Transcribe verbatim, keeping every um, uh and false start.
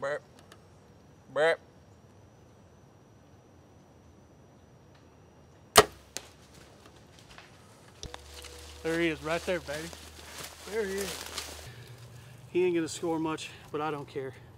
Burp. Burp. There he is, right there, baby. There he is. He ain't gonna score much, but I don't care.